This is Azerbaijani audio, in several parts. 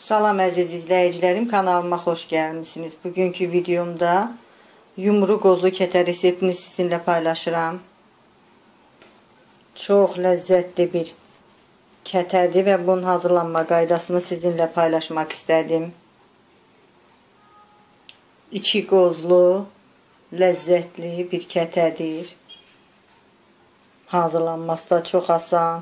Salam əziz izləyicilərim, kanalıma xoş gəlmişsiniz. Bugünkü videomda yumru qozlu kətə reseptini sizinlə paylaşıram. Çox ləzzətli bir kətədir və bunun hazırlanma qaydasını sizinlə paylaşmaq istədim. İçi qozlu, ləzzətli bir kətədir. Hazırlanması da çox asan.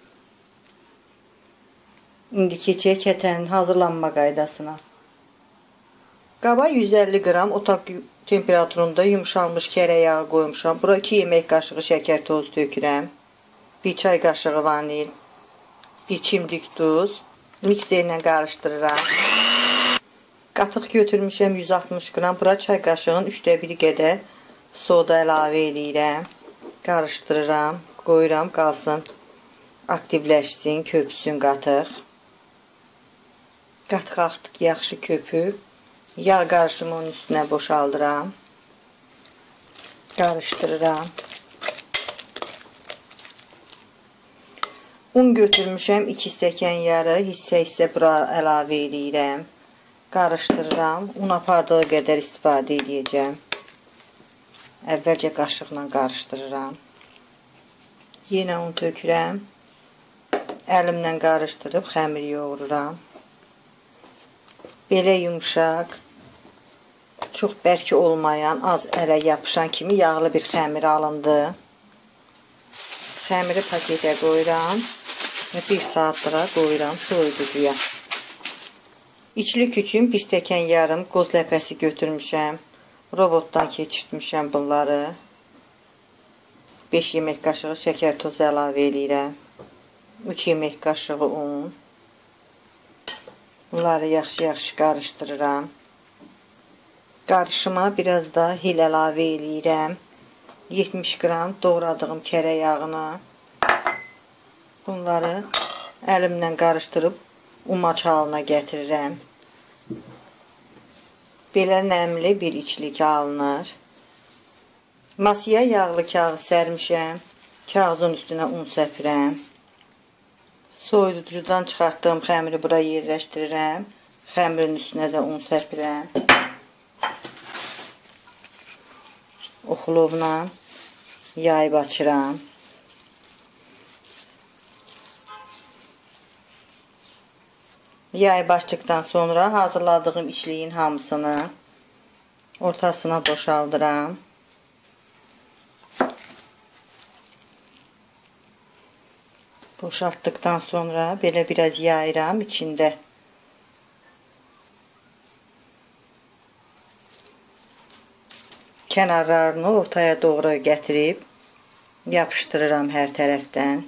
İndi keçək kətənin hazırlanma qaydasına. Qaba 150 qram otaq temperaturunda yumşalmış kərə yağı qoymuşam. Bura 2 yemək qaşığı şəkər tozu tökürəm. 1 çay qaşığı vanil, 1 çimdik duz. Mikserlə qarışdırıram. Qatıq götürmüşəm 160 qram. Bura çay qaşığının 1/3 qədər soda əlavə edirəm. Qarışdırıram, qoyuram qalsın. Aktivləşsin, köpsün qatıq. Qatıq artıq yaxşı köpüb. Yağ qarışımı onun üstünə boşaldıram. Qarışdırıram. Un götürmüşəm 2 stəkan yarı, hissə bura əlavə edirəm. Qarışdırıram. Un apardığı qədər istifadə edəcəm. Əvvəlcə qaşıqla qarışdırıram. Yenə un tökürəm. Əlimlə qarışdırıb xəmir yoğururam. Belə yumşaq, çox bərk olmayan, az ələ yapışan kimi yağlı bir xəmir alındı. Xəmiri paketə qoyuram və 1 saatlığa qoyuram soyuducuya. İçlik üçün 1 stəkan yarım qoz ləpəsi götürmüşəm. Robotdan keçirtmişəm bunları. 5 yemək qaşığı şəkər tozu əlavə edirəm. 3 yemək qaşığı un. Bunları yaxşı qarışdırıram. Qarışıma biraz da hil əlavə edirəm. 70 qram doğradığım kərə yağını. Bunları əlimlə qarışdırıb umaç halına gətirirəm. Belə nəmli bir içlik alınır. Masaya yağlı kağız sərmişəm. Kağızın üstünə un səpirəm. Soyuducudan çıxartdığım xəmiri bura yerləşdirirəm. Xəmirin üstünə də un səpirəm. Oxlovla yayıb açıram. Yayıb açdıqdan sonra hazırladığım içliyin hamısını ortasına boşaldıram. Boşaltdıqdan sonra belə biraz yayıram içində. Kənarlarını ortaya doğru gətirib yapışdırıram hər tərəfdən.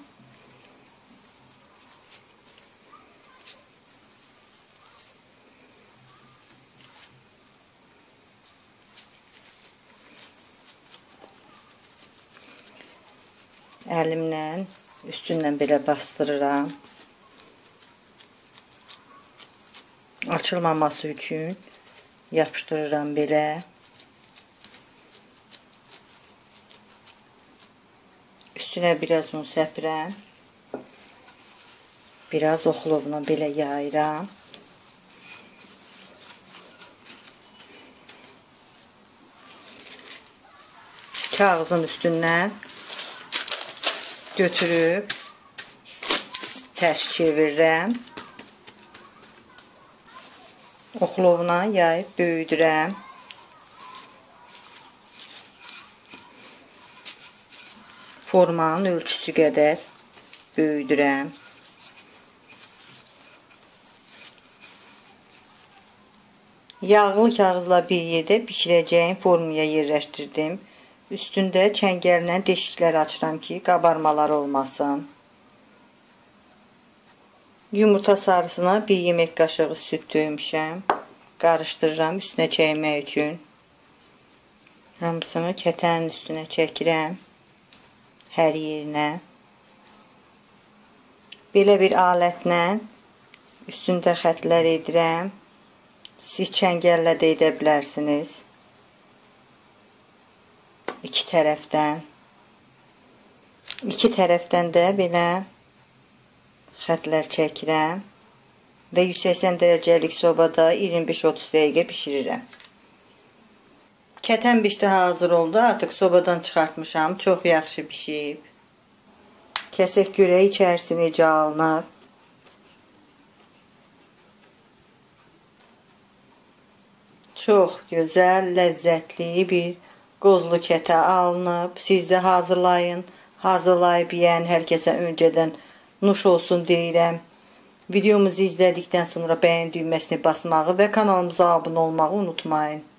Əlimlə üstündən belə bastırıram. Açılmaması üçün yapışdırıram belə. Üstünə biraz un səpirəm. Biraz oxlovla belə yayıram. Kağızın üstündən götürüb tərs çevirirəm. Oxlovla yayıb böyüdürəm. Formanın ölçüsü qədər böyüdürəm. Yağlı kağızla bir yerdə bişirəcəyim formaya yerləşdirdim. Üstündə çəngəllə deşiklər açıram ki, qabarmalar olmasın. Yumurta sarısına 1 yemək qaşığı süd döymüşəm. Qarışdırıram üstünə çəkmək üçün. Hamısını kətənin üstünə çəkirəm. Hər yerinə. Belə bir alətlə üstündə xətlər edirəm. Siz çəngəllə də edə bilərsiniz. İki tərəfdən. İki tərəfdən də belə xətlər çəkirəm. və 180 dərəcəlik sobada 25-30 dəqiqə bişirirəm. Kətən bişdi hazır oldu. Artıq sobadan çıxartmışam. Çox yaxşı bişib. Kəsək görək içərisi necə alınır. Çox gözəl, ləzzətli bir qozlu kətə alınıb. Siz də hazırlayın. Hazırlayıb yeyən hər kəsə öncədən nuş olsun deyirəm. Videomuzu izlədikdən sonra bəyən düyməsini basmağı və kanalımıza abunə olmağı unutmayın.